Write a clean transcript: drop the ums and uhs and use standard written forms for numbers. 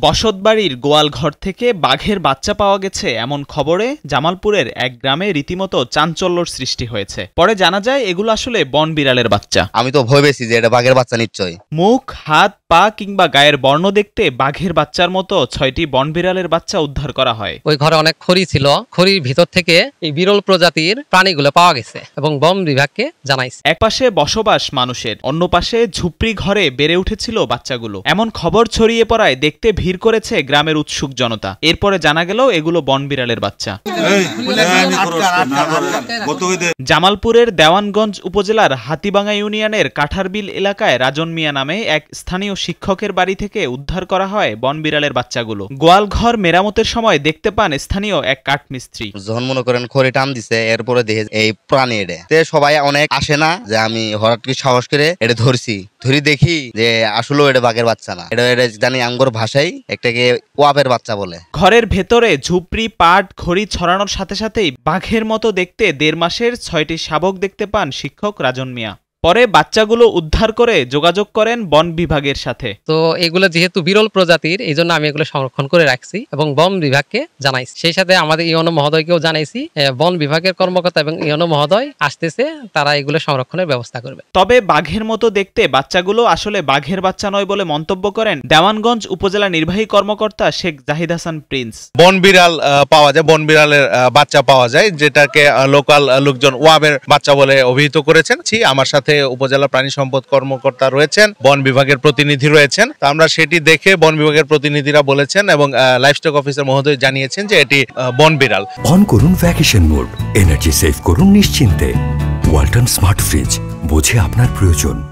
বসতবাড়ির গোয়াল ঘর থেকে বাঘের বাচ্চা পাওয়া গেছে এমন খবরে জামালপুরের এক গ্রামে রীতিমতো চাঞ্চল্যর সৃষ্টি হয়েছে। পরে জানা যায় এগুলো আসলে বন বিড়ালের বাচ্চা। আমি তো ভয় পেয়েছি যে এটা বাঘের বাচ্চা নিশ্চয়ই। মুখ, হাত, পা কিংবা গায়ের বর্ণ দেখতে বাঘের বাচ্চার মতো ৬টি বন বিড়ালের বাচ্চা উদ্ধার করা হয়। ওই ঘরে অনেক খড়ি ছিল, খড়ির ভিতর থেকে এই বিরল প্রজাতির প্রাণীগুলো পাওয়া গেছে এবং বন বিভাগকে জানাইছে। এক পাশে বসবাস মানুষের, অন্য পাশে ঝুপড়ি ঘরে বেড়ে উঠেছিল বাচ্চাগুলো। এমন খবর ছড়িয়ে পড়ায় দেখতে ভিড় করেছে গ্রামের উৎসুক জনতা। এরপরে জানা গেল এগুলো বন বিড়ালের বাচ্চা। জামালপুরের দেওয়ানগঞ্জ উপজেলার হাতিবাঙ্গা ইউনিয়নের কাঠারবিল এলাকায় রাজন মিয়া নামে এক স্থানীয় শিক্ষকের বাড়ি থেকে উদ্ধার করা হয় বন বিড়ালের বাচ্চাগুলো। গোয়াল ঘর মেরামতের সময় দেখতে পান স্থানীয় এক কাঠমিস্ত্রি। যখন মনে করেন খড়ি টান দিছে, এরপরে দেখে এই প্রাণী এটা সবাই অনেক আসে না যে আমি হঠাৎ করে সাহস করে এটা ধরছি, ধরি দেখি যে আসলে এটা বাঘের বাচ্চা না, এটা জানি আঙ্গুর ভাষায় একটাকে ওয়াপের বাচ্চা বলে। ঘরের ভেতরে ঝুপড়ি, পাট, খড়ি ছড়ানোর সাথে সাথেই বাঘের মতো দেখতে ১.৫ মাসের ৬টি শাবক দেখতে পান শিক্ষক রাজন মিয়া। পরে বাচ্চাগুলো উদ্ধার করে যোগাযোগ করেন বন বিভাগের সাথে। তো এগুলো যেহেতু বিরল প্রজাতির, এই জন্য আমি এগুলো সংরক্ষণ করে রাখছি এবং বন বিভাগকে জানাইছি। সেই সাথে আমাদের ইউনো মহোদয়কেও জানাইছি। বন বিভাগের কর্মকর্তা এবং ইউনো মহোদয় আসতেছে, তারা এগুলো সংরক্ষণের ব্যবস্থা করবে। তবে বাঘের মতো দেখতে বাচ্চাগুলো আসলে বাঘের বাচ্চা নয় বলে মন্তব্য করেন দেওয়ানগঞ্জ উপজেলা নির্বাহী কর্মকর্তা শেখ জাহিদ হাসান প্রিন্স। বন বিড়াল পাওয়া যায়, বন বিড়ালের বাচ্চা পাওয়া যায়, যেটাকে লোকাল লোকজন ওয়াবের বাচ্চা বলে অভিহিত করেছেন। আমার সাথে উপজেলা প্রাণী সম্পদ কর্মকর্তা রয়েছেন, বন বিভাগের প্রতিনিধি রয়েছেন। আমরা সেটি দেখে বন বিভাগের প্রতিনিধিরা বলেছেন এবং লাইভস্টক অফিসার মহোদয় জানিয়েছেন যে এটি বন বিড়াল। অন করুন ভ্যাকেশন মোড, এনার্জি সেভ করুন নিশ্চিন্তে। ওয়ালটন স্মার্ট ফ্রিজ, বোঝে আপনার প্রয়োজন।